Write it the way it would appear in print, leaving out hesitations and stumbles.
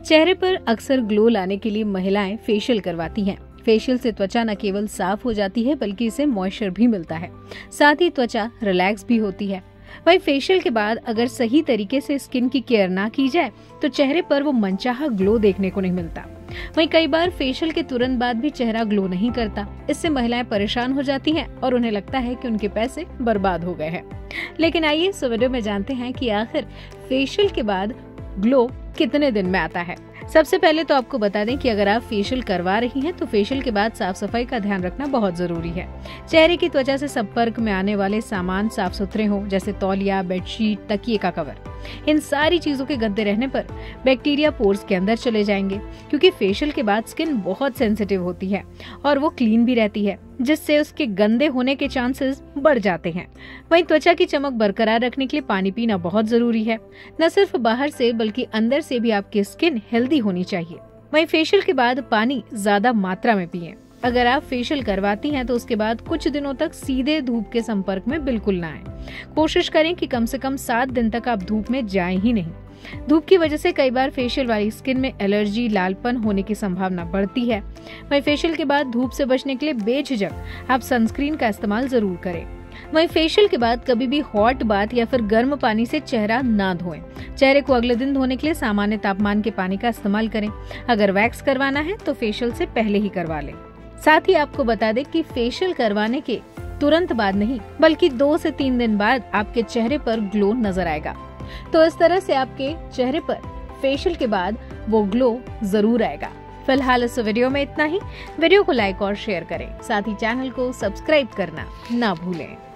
चेहरे पर अक्सर ग्लो लाने के लिए महिलाएं फेशियल करवाती हैं। फेशियल से त्वचा न केवल साफ हो जाती है बल्कि इसे मॉइस्चर भी मिलता है, साथ ही त्वचा रिलैक्स भी होती है। वहीं फेशियल के बाद अगर सही तरीके से स्किन की केयर ना की जाए तो चेहरे पर वो मनचाहा ग्लो देखने को नहीं मिलता। वहीं कई बार फेशियल के तुरंत बाद भी चेहरा ग्लो नहीं करता। इससे महिलाएं परेशान हो जाती हैं और उन्हें लगता है कि उनके पैसे बर्बाद हो गए हैं। लेकिन आइए इस वीडियो में जानते हैं कि आखिर फेशियल के बाद ग्लो कितने दिन में आता है। सबसे पहले तो आपको बता दें कि अगर आप फेशियल करवा रही हैं तो फेशियल के बाद साफ सफाई का ध्यान रखना बहुत जरूरी है। चेहरे की त्वचा से संपर्क में आने वाले सामान साफ सुथरे हों, जैसे तौलिया, बेडशीट, तकिए का कवर। इन सारी चीजों के गंदे रहने पर बैक्टीरिया पोर्स के अंदर चले जाएंगे, क्योंकि फेशियल के बाद स्किन बहुत सेंसिटिव होती है और वो क्लीन भी रहती है, जिससे उसके गंदे होने के चांसेस बढ़ जाते हैं। वहीं त्वचा की चमक बरकरार रखने के लिए पानी पीना बहुत जरूरी है। न सिर्फ बाहर से बल्कि अंदर से भी आपकी स्किन हेल्दी होनी चाहिए। वहीं फेशियल के बाद पानी ज्यादा मात्रा में पिएं। अगर आप फेशियल करवाती हैं तो उसके बाद कुछ दिनों तक सीधे धूप के संपर्क में बिल्कुल ना आए। कोशिश करें कि कम से कम 7 दिन तक आप धूप में जाएं ही नहीं। धूप की वजह से कई बार फेशियल वाली स्किन में एलर्जी, लालपन होने की संभावना बढ़ती है। वहीं फेशियल के बाद धूप से बचने के लिए बेझिझक आप सनस्क्रीन का इस्तेमाल जरूर करें। वहीं फेशियल के बाद कभी भी हॉट बाथ या फिर गर्म पानी से चेहरा ना धोएं। चेहरे को अगले दिन धोने के लिए सामान्य तापमान के पानी का इस्तेमाल करें। अगर वैक्स करवाना है तो फेशियल से पहले ही करवा लें। साथ ही आपको बता दें कि फेशियल करवाने के तुरंत बाद नहीं बल्कि 2 से 3 दिन बाद आपके चेहरे पर ग्लो नजर आएगा। तो इस तरह से आपके चेहरे पर फेशियल के बाद वो ग्लो जरूर आएगा। फिलहाल इस वीडियो में इतना ही। वीडियो को लाइक और शेयर करें, साथ ही चैनल को सब्सक्राइब करना ना भूलें।